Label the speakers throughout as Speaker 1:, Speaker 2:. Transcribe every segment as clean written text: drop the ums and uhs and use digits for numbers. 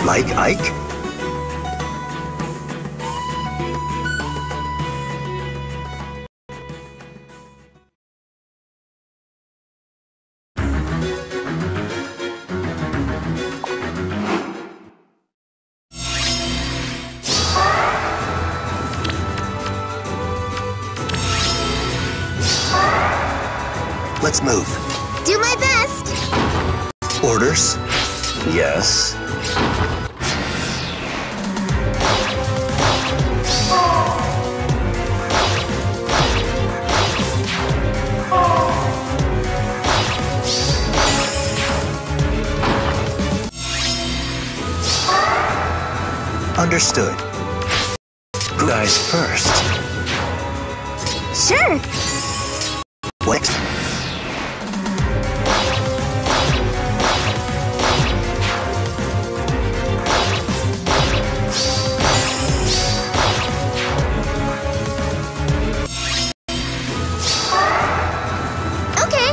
Speaker 1: Like Ike? Let's move.
Speaker 2: Do my best.
Speaker 1: Orders? Yes. Understood. Who dies first?
Speaker 2: Sure.
Speaker 1: What?
Speaker 2: Okay.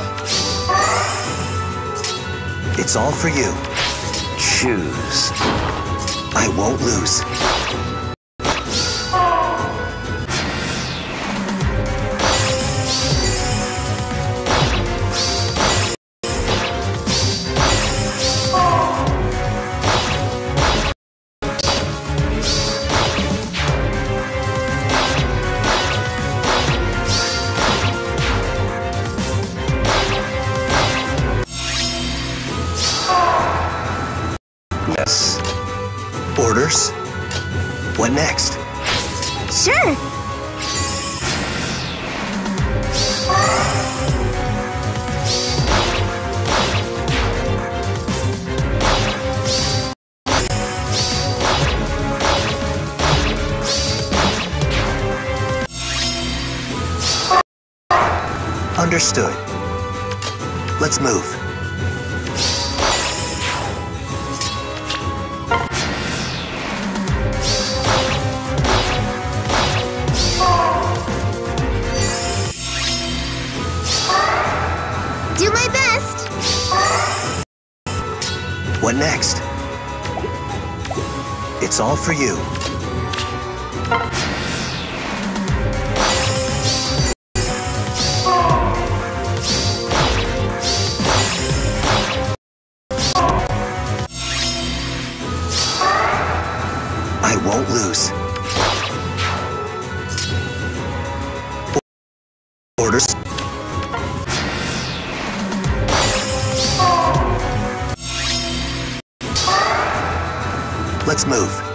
Speaker 1: It's all for you. Choose. I won't lose. Yes. Orders? What next?
Speaker 2: Sure.
Speaker 1: Understood. Let's move.
Speaker 2: Do my best.
Speaker 1: What next? It's all for you. I won't lose. Orders? Let's move.